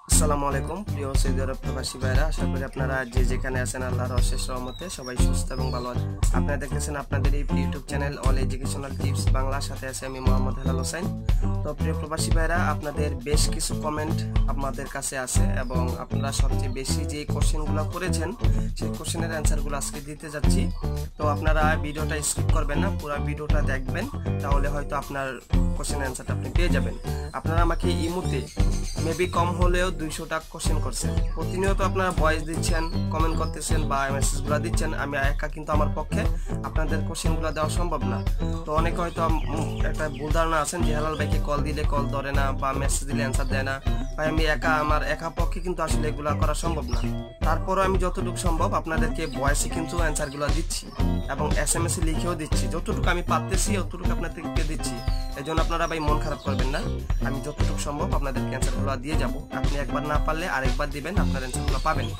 আসসালামু আলাইকুম প্রিয় সৌদি আরব প্রবাসী ভাইরা, আশা করি আপনারা যে যেখানে আছেন আল্লাহর অশেষ রহমতে সবাই সুস্থ এবং ভালো আছেন। আপনারা দেখতেছেন আপনাদের এই YouTube channel all educational tips বাংলার সাথে আছে আমি মোহাম্মদ হেলাল হোসেন। তো প্রিয় প্রবাসী ভাইরা, আপনাদের বেশ কিছু কমেন্ট আপনাদের কাছে আছে এবং আপনারা সবচেয়ে বেশি যে কোশ্চেনগুলো করেছেন সেই কোশ্চেনের অ্যান্সারগুলো আজকে দিতে যাচ্ছি। তো আপনারা ভিডিওটা স্কিপ করবেন না, পুরো ভিডিওটা দেখবেন, তাহলে হয়তো আপনার কোশ্চেনের অ্যান্সারটা আপনি পেয়ে যাবেন। আপনারা আমাকে ইমুতে মেবি কম হলেও 200টা কোশ্চেন করছেন, প্রতিনিয়ত আপনারা ভয়েস দিচ্ছেন, কমেন্ট করতেছেন বা মেসেজগুলো দিচ্ছেন। আমি একা কিন্তু আমার পক্ষে আপনাদের কোশ্চেনগুলো দেওয়া সম্ভব না। তো অনেকে হয়তো একটা ভুল ধারণা আছেন যে হেলাল ভাইকে কল দিলে কল ধরে না বা মেসেজ দিলে অ্যান্সার দেয় না। ভাই আমি আমার একা পক্ষে কিন্তু আসলে এগুলো করা সম্ভব না। তারপরও আমি যতটুকু সম্ভব আপনাদেরকে ভয়েসে কিন্তু অ্যান্সারগুলো দিচ্ছি এবং SMS লিখেও দিচ্ছি। যতটুকু আমি পারতেছি ততটুকু আপনাদেরকে দিচ্ছি। এই জন্য আপনারা ভাই মন খারাপ করবেন না, আমি যতটুকু সম্ভব আপনাদেরকে অ্যান্সারগুলো দিয়ে যাব। আপনি একবার না পারলে আরেকবার দিবেন, আপনার অ্যান্সারগুলো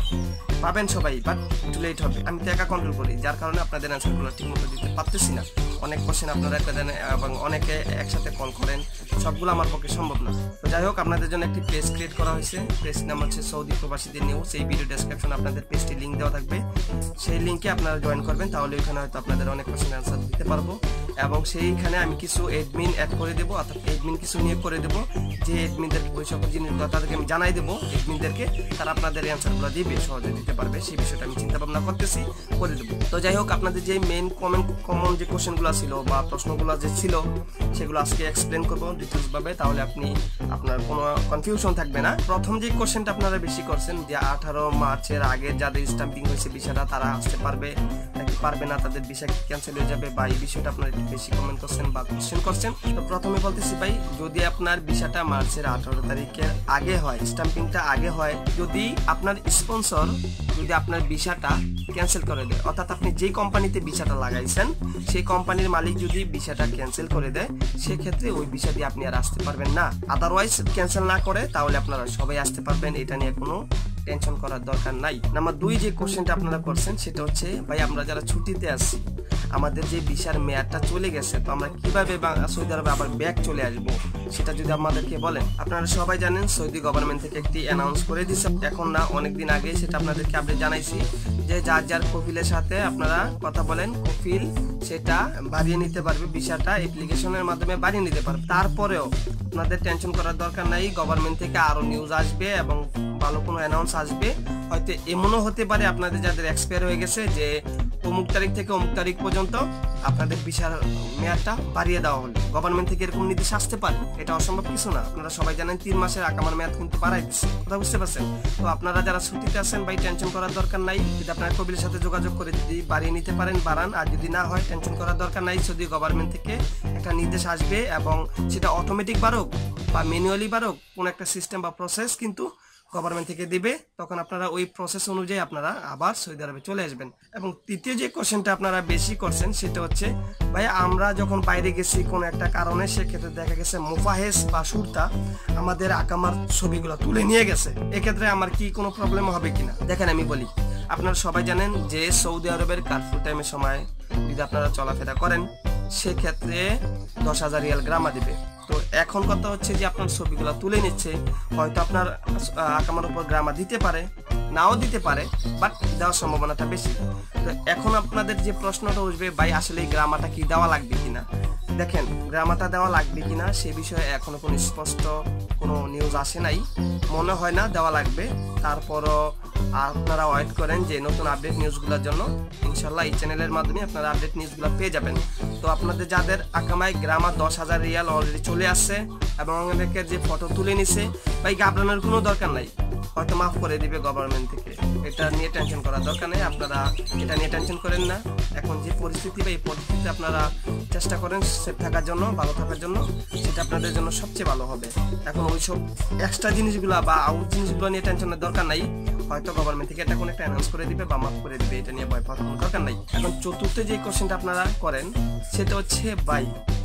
পাবেন সবাই, বাট একটু লেট হবে। আমি তো একা কন্ট্রোল করি, যার কারণে আপনাদের অ্যান্সারগুলো ঠিকমতো দিতে পারতেছি না। অনেক কোশ্চেন আপনারা একটা দেন এবং অনেকে একসাথে কল করেন, সবগুলো আমার পক্ষে সম্ভব না। তো যাই হোক, আপনাদের জন্য একটি পেজ ক্রিয়েট করা হয়েছে। পেজ নাম হচ্ছে সৌদি প্রবাসীদের নিউজ। এই ভিডিও ডেসক্রিপশনে আপনাদের পেজটি লিঙ্ক দেওয়া থাকবে, সেই লিঙ্কে আপনারা জয়েন করবেন, তাহলে ওইখানে হয়তো আপনাদের অনেক কোশ্চেন অ্যান্সার দিতে পারবো। এবং সেইখানে আমি কিছু এডমিন অ্যাড করে দেবো, অর্থাৎ এডমিন কিছু নিয়োগ করে দেবো, যে এডমিনদেরকে ওই সকল জিনিসগুলো তাদেরকে আমি জানাই দেবো এডমিনদেরকে, তারা আপনাদের অ্যান্সারগুলো দিবে, সহজে দিতে পারবে। সেই বিষয়টা আমি চিন্তা ভাবনা করতেছি, করে দেবো। তো যাই হোক, আপনাদের যে মেইন কমন যে কোশ্চেনগুলো ছিল বা প্রশ্নগুলো যে ছিল সেগুলো আজকে এক্সপ্লেন করবো ডিটেলসভাবে, তাহলে আপনার কোনো কনফিউশন থাকবে না। প্রথম যে কোশ্চেনটা আপনারা বেশি করছেন যে 18 মার্চের আগে যাদের স্টাম্পিং হয়েছে ভিসাটা তারা আসতে পারবে নাকি পারবে না, তাদের ভিসা ক্যান্সেল হয়ে যাবে, বা এই বিষয়টা আপনারা একটু বেশি কমেন্ট করছেন বা কোশ্চেন করছেন। তো প্রথমে বলতেছি ভাই, যদি আপনার ভিসাটা মার্চের 18 তারিখের আগে হয়, স্টাম্পিংটা আগে হয়, যদি আপনার স্পন্সর যদি আপনার ভিসাটা ক্যান্সেল করে দেয়, অর্থাৎ আপনি যে কোম্পানিতে ভিসাটা লাগাইছেন সেই কোম্পানির মালিক যদি ভিসাটা ক্যান্সেল করে দেয়, সেক্ষেত্রে ওই ভিসা দিয়ে আপনি আর আসতে পারবেন না। আদারওয়াইজ ক্যান্সেল না করে তাহলে আপনারা সবাই আসতে পারবেন, এটা নিয়ে কোনো টেনশন করার দরকার নাই। নাম্বার 2 যে কোশ্চেনটা আপনারা করছেন সেটা হচ্ছে, ভাই আমরা যারা ছুটিতে আছি, আমাদের যে ভিসার মেয়াদটা চলে গেছে, তো আমরা কিভাবে সৌদি আরবে আবার ব্যাক চলে আসবো সেটা যদি আমাদেরকে বলেন। আপনারা সবাই জানেন সৌদি গভর্নমেন্ট থেকে একটি অ্যানাউন্স করে দিচ্ছে, এখন না অনেকদিন আগে, সেটা আপনাদেরকে আপডেট জানাইছি যে যার কফিলের সাথে আপনারা কথা বলেন, কফিল সেটা বাড়িয়ে নিতে পারবে, ভিসাটা অ্যাপ্লিকেশনের মাধ্যমে বাড়িয়ে নিতে পারবে। তারপরেও আপনাদের টেনশন করার দরকার নাই, গভর্নমেন্ট থেকে আরো নিউজ আসবে এবং ভালো কোনো অ্যানাউন্স আসবে। হয়তো এমনও হতে পারে আপনাদের যাদের এক্সপায়ার হয়ে গেছে যে অমুক তারিখ থেকে অমুক তারিখ পর্যন্ত আপনাদের ভিসার মেয়াদটা বাড়িয়ে দেওয়া হলো, গভর্নমেন্ট থেকে এরকম নির্দেশ আসতে পারে, এটা অসম্ভব কিছু না। আপনারা সবাই জানেন 3 মাসের আকামার মেয়াদ কিন্তু বাড়াই দিচ্ছে, কথা বুঝতে পারছেন? তো আপনারা যারা ছুটিতে আছেন ভাই টেনশন করার দরকার নাই, যদি আপনার কবিলের সাথে যোগাযোগ করে যদি বাড়িয়ে নিতে পারেন বাড়ান, আর যদি না হয় টেনশন করার দরকার নাই। যদি গভর্নমেন্ট থেকে একটা নির্দেশ আসবে এবং সেটা অটোমেটিক বাড়ুক বা ম্যানুয়ালি বাড়ুক, কোন একটা সিস্টেম বা প্রসেস কিন্তু গভর্নমেন্ট থেকে দিবে, তখন আপনারা ওই প্রসেস অনুযায়ী আপনারা আবার সৌদি আরবে চলে আসবেন। এবং তৃতীয় যে কোশ্চেনটা আপনারা বেশি করছেন সেটা হচ্ছে, ভাই আমরা যখন বাইরে গেছি কোনো একটা কারণে, সেক্ষেত্রে দেখা গেছে মুফাহেস বা সুরতা আমাদের আকামার ছবিগুলো তুলে নিয়ে গেছে, এক্ষেত্রে আমার কি কোনো প্রবলেম হবে কিনা? দেখেন আমি বলি, আপনারা সবাই জানেন যে সৌদি আরবের কারফিউ টাইমের সময় যদি আপনারা চলাফেরা করেন, সেক্ষেত্রে 10,000 রিয়াল গ্রামা দিবে। তো এখন কথা হচ্ছে যে আপনার ছবিগুলো তুলে নিচ্ছে, হয়তো আপনার আকামার উপর গ্রামা দিতে পারে, নাও দিতে পারে, বাট দেওয়ার সম্ভাবনাটা বেশি। তো এখন আপনাদের যে প্রশ্নটা উঠবে, ভাই আসলে এই গ্রামাটা কি দেওয়া লাগবে কিনা? দেখেন, গ্রামাটা দেওয়া লাগবে কিনা সে বিষয়ে এখনো কোনো স্পষ্ট কোনো নিউজ আসে নাই, মনে হয় না দেওয়া লাগবে। তারপরও আপনারা ওয়েট করেন যে নতুন আপডেট নিউজগুলোর জন্য, ইনশাল্লাহ এই চ্যানেলের মাধ্যমে আপনারা আপডেট নিউজগুলো পেয়ে যাবেন। তো আপনাদের যাদের আকামায় গ্রামা 10,000 রিয়াল অলরেডি চলে আসছে এবং আমাদেরকে যে ফটো তুলে নিছে, ভাই ঘাবড়ানোর কোনো দরকার নাই, হয়তো মাফ করে দিবে গভর্নমেন্ট থেকে, এটা নিয়ে টেনশন করার দরকার নেই। আপনারা এটা নিয়ে টেনশন করেন না। এখন যে পরিস্থিতি বা এই পরিস্থিতিতে আপনারা চেষ্টা করেন সেফ থাকার জন্য, ভালো থাকার জন্য, সেটা আপনাদের জন্য সবচেয়ে ভালো হবে। এখন ওইসব এক্সট্রা জিনিসগুলো বা আউট জিনিসগুলো নিয়ে টেনশনের দরকার নাই, হয়তো গভর্নমেন্ট থেকে এটা কোনো একটা অ্যানাউন্স করে দিবে বা মাফ করে দিবে, এটা নিয়ে ভয় পাওয়ার কোনো দরকার নাই। এখন চতুর্থ যে কোশ্চেনটা আপনারা করেন সেটা হচ্ছে, ভাই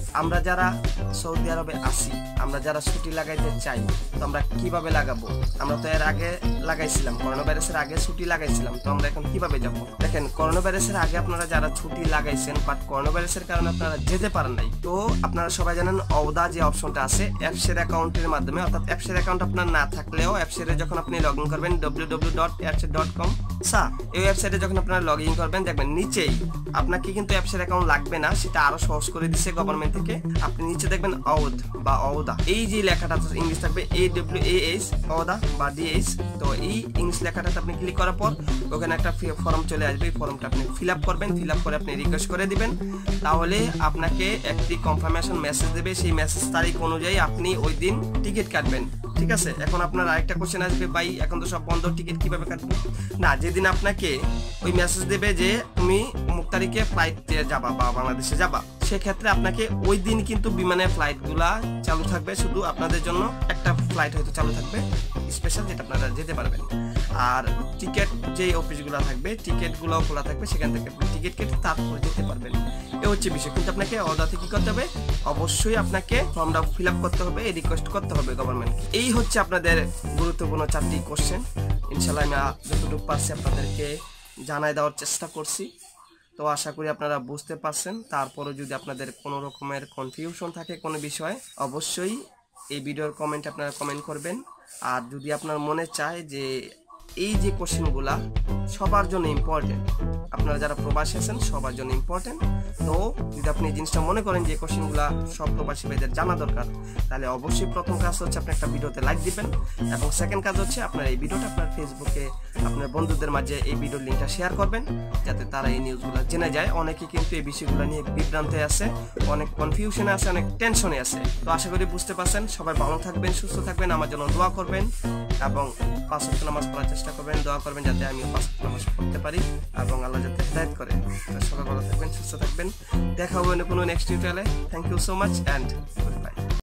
আমরা যারা সৌদি আরবে আসি, আমরা যারা ছুটি লাগাইতে চাই, তো আমরা কিভাবে লাগাবো? আমরা তো এর আগে লাগাইছিলাম, করোনা ভাইরাসের আগে ছুটি লাগাইছিলাম, তো আমরা এখন কিভাবে যাব? দেখেন, করোনা ভাইরাসের আগে আপনারা যারা ছুটি লাগাইছেন বাট করোনা ভাইরাসের কারণে আপনারা যেতে পারেন নাই, তো আপনারা সবাই জানেন অওদা যে অপশনটা আছে অ্যাপসের অ্যাকাউন্টের মাধ্যমে, অর্থাৎ অ্যাপসের অ্যাকাউন্ট আপনার না থাকলেও অ্যাপসের যখন আপনি লগ ইন করবেন www.appsir.com, এই ওয়েবসাইটে যখন আপনারা লগ ইন করবেন দেখবেন নিচেই আপনাকে কিন্তু অ্যাপসের অ্যাকাউন্ট লাগবে না, সেটা আরো সহজ করে দিচ্ছে গভর্নমেন্ট থেকে। আপনি নিচে দেখবেন অওদ বা অওদা, এই যে লেখাটা ইংলিশ থাকবে AWAH অওদা বা DH, তো এই ইংলিশ লেখাটাতে আপনি ক্লিক করার পর ওখানে একটা ফর্ম চলে আসবে, এই ফর্মটা আপনি ফিল আপ করবেন, ফিল আপ করে আপনি রিকোয়েস্ট করে দিবেন, তাহলে আপনাকে একটি কনফার্মেশন মেসেজ দেবে, সেই মেসেজ তারিখ অনুযায়ী আপনি ওই দিন টিকিট কাটবেন। ঠিক আছে, এখন আপনার আরেকটা কোশ্চেন আসবে, ভাই এখন তো সব বন্ধ, টিকিট কিভাবে কাটবো? না, যেদিন আপনাকে ওই মেসেজ দেবে যে তুমি অমুক তারিখে ফ্লাইট যাবা বা বাংলাদেশে যাবা, সেক্ষেত্রে আপনাকে ওই দিন কিন্তু বিমানের ফ্লাইটগুলা চালু থাকবে, শুধু আপনাদের জন্য একটা ফ্লাইট হয়তো চালু থাকবে স্পেশাল, যেটা আপনারা যেতে পারবেন। আর টিকিট যে অফিসগুলো থাকবে টিকিটগুলো খোলা থাকবে, সেখান থেকে টিকিট কেটে তারপরে যেতে পারবেন। এ হচ্ছে বিষয়। কিন্তু আপনাকে অর্ডারতে কি করতে হবে? অবশ্যই আপনাকে ফর্মটা ফিল আপ করতে হবে, রিকোয়েস্ট করতে হবে গভর্নমেন্টকে। এই হচ্ছে আপনাদের গুরুত্বপূর্ণ 4টি কোশ্চেন। ইনশাল্লাহ আমি যতটুকু পারছি আপনাদেরকে জানাই দেওয়ার চেষ্টা করছি, তো আশা করি আপনারা বুঝতে পারছেন। তারপরে যদি আপনাদের কোনো রকমের কনফিউশন থাকে কোনো বিষয়ে, অবশ্যই এই ভিডিওর কমেন্টে আপনারা কমেন্ট করবেন। আর যদি আপনার মনে চায় যে এই যে কোশ্চেনগুলা সবার জন্য ইম্পর্টেন্ট, আপনারা যারা প্রবাসী আছেন সবার জন্য ইম্পর্টেন্ট, তো যদি আপনি এই জিনিসটা মনে করেন যে কোশ্চেনগুলা সব প্রবাসী ভাইদের জানা দরকার, তাহলে অবশ্যই প্রথম কাজ হচ্ছে আপনি একটা ভিডিওতে লাইক দিবেন, এবং সেকেন্ড কাজ হচ্ছে আপনার এই ভিডিওটা আপনার ফেসবুকে আপনার বন্ধুদের মাঝে এই ভিডিওর লিঙ্কটা শেয়ার করবেন, যাতে তারা এই নিউজগুলো জেনে যায়। অনেকে কিন্তু এই বিষয়গুলো নিয়ে বিভ্রান্তে আছে, অনেক কনফিউশনে আছে, অনেক টেনশনে আছে। তো আশা করি বুঝতে পারছেন। সবাই ভালো থাকবেন, সুস্থ থাকবেন, আমার জন্য দোয়া করবেন, এবং 5 ওয়াক্ত নামাজ পড়ার চেষ্টা করবেন, দোয়া করবেন যাতে আমি 5 ওয়াক্ত নামাজ পড়তে পারি, এবং আল্লাহ যাতে হেদায়েত করে। সবাই ভালো থাকবেন, সুস্থ থাকবেন, দেখা হবে কোনো নেক্সট টিউটোরিয়ালে। Thank you so much and good bye.